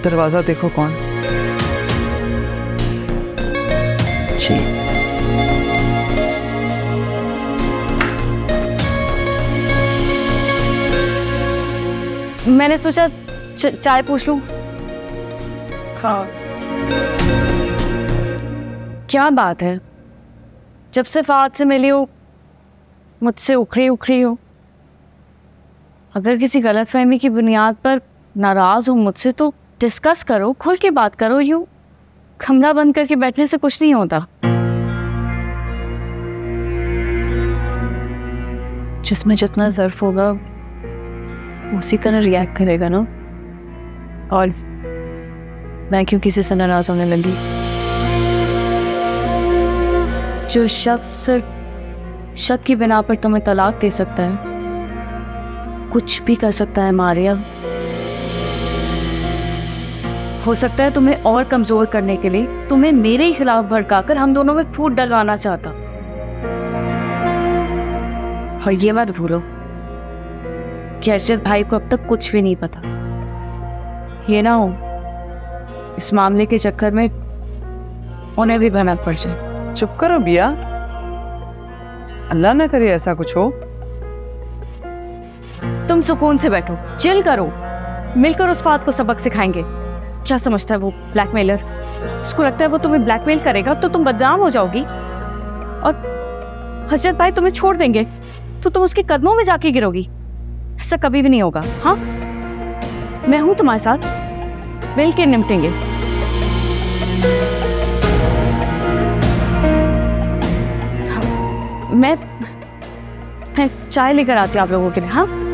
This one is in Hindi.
दरवाजा देखो कौन। जी मैंने सोचा चाय पूछ लूं। हाँ क्या बात है, जब से फाद से मिली हो मुझसे उखड़ी उखड़ी हो। अगर किसी गलतफहमी की बुनियाद पर नाराज हो मुझसे तो डिस्कस करो, खुल के बात करो। यूं कमरा बंद करके बैठने से कुछ नहीं होता। जिसमें जितना ज़र्फ होगा उसी तरह रिएक्ट करेगा ना। और मैं क्यों किसी से नाराज होने लगी? जो शख्स सिर्फ शक की बिना पर तुम्हें तलाक दे सकता है, कुछ भी कर सकता है मारिया। हो सकता है तुम्हें और कमजोर करने के लिए तुम्हें मेरे ही खिलाफ भड़काकर हम दोनों में फूट डलवाना चाहता। और ये मत भूलो कि अशरफ भाई को अब तक कुछ भी नहीं पता। ये ना हो इस मामले के चक्कर में उन्हें भी भनक पड़ जाए। चुप करो बिया, अल्लाह ना करे ऐसा कुछ हो। तुम सुकून से बैठो, चिल करो, मिलकर उस फात को सबक सिखाएंगे। क्या समझता है वो ब्लैकमेलर? उसको लगता है वो तुम्हें ब्लैकमेल करेगा तो तुम बदनाम हो जाओगी और हजरत भाई तुम्हें छोड़ देंगे तो तुम उसके कदमों में जाके गिरोगी। ऐसा कभी भी नहीं होगा। हाँ, मैं हूं तुम्हारे साथ, मिल के निपटेंगे। मैं चाय लेकर आती हूँ आप लोगों के लिए। हाँ